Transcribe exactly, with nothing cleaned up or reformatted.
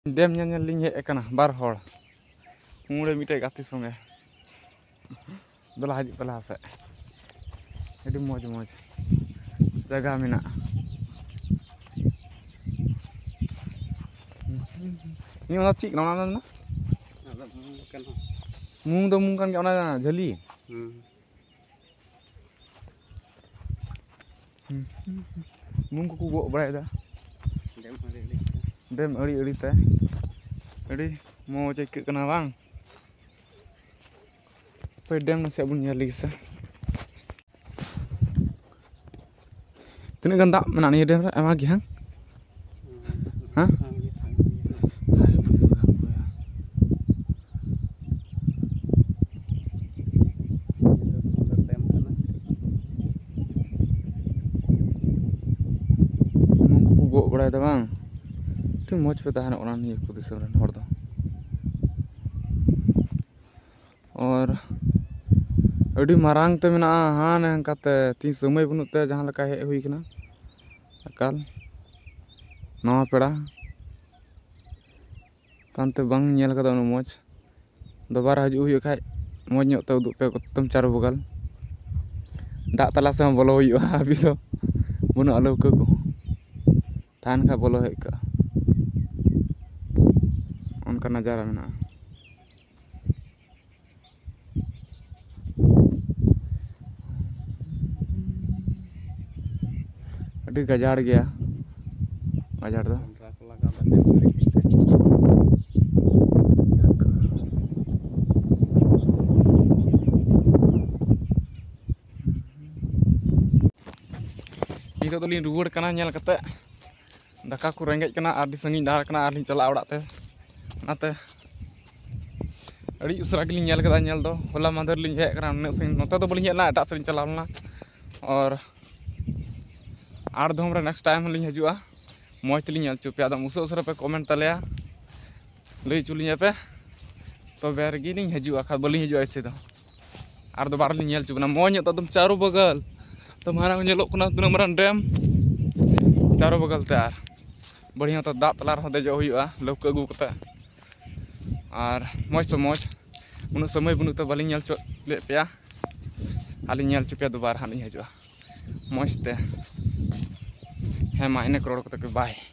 Dem nyel nyel liñ hej kana bar hor mure mite gati songe dola hajik pala se adi moj moj jaga mena ini ona cik na ona na mung do mung kan ona jali mung ko go brai da dem ari ari teh ari mau cek kena bang pedem nasi abun nyali sa tinaga dak menak ni dem emang lagi hang hah mung ko go brai da bang मौज पे तहन ओना नहीं को दिसम run हर दो और अडी मारांग ते मेना हान हंकाते तीन समय बनुते जहां लका हे हुई कना अकाल नवा पेड़ा कांते बांग नेल कदा उन मौज दोबारा हजू हुई खाय मौज ᱧᱚᱜ ते उदुग पे कतम चारो बगल दाग तला से बोलो हुई अभी तो बुना आलो को तहन खा बोलो हे का उनका नज़ारा में ना अभी गजार गया गजार तो नितो तो लिन रुवड़ कना नेल कते दाका को रेंगेज कना आदि संगी डार कना आलिन चला ओड़ा ते नाते अड़ी उसरा के लिन कदा नेल दो होला मादर लिन हेज कना नोते दो बलिन हेजना एटा सेन चला लना और आठ धोम रे नेक्स्ट टाइम लिन हजुआ मौज तलिन नेल चुपे आदम उस उसरा पे कमेंट तलेया लई चुलिन पे तो बेर गी लिन हजुआ खा बलिन हजुआ ऐसे दो आर दो बार लिन नेल चुबना मौज तो तुम चारो बगल तो मारा नेलो कना तुना मरान डेम चारो बगल ते आर बढ़िया तो दाग तला रह देजो हुआ लौका अगू कते और मौज तो मौज उन समय बनु तो बाली नेल ले पे आली नेल चुपे दोबारा हानि हजुआ मौज ते हे मा इने करोड़ कते बाय।